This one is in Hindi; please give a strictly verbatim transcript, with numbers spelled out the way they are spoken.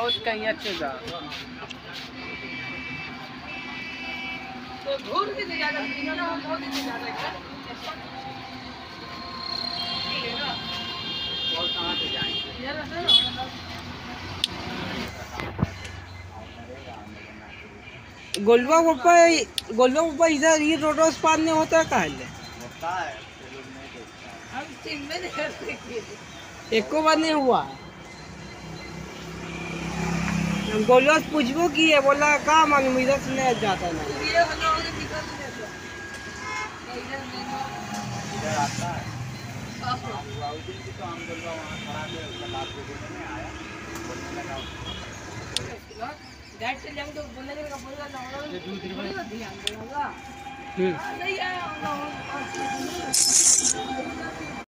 बहुत कहीं अच्छे जा तो घूर के ज्यादा बहुत ज्यादा और कहां से जाएंगे गोलवा ऊपर गोलवा ऊपर इधर ये रोड क्रॉस पार नहीं होता कहाँ है होता है हम तीन में नहीं करते एक को बार नहीं हुआ गोलवा से पूछबो की है बोला कहाँ मालूम इधर से नहीं जाता ना इधर आता है उस दिन की तो हम गोलवा वहाँ खड़ा थे उसका लाभ देने में आया बोलने लगा गाइड से जाएंगे तो बोलने का बोलेगा ना ये दूसरी बार ध्यान देगा हम्म नहीं आया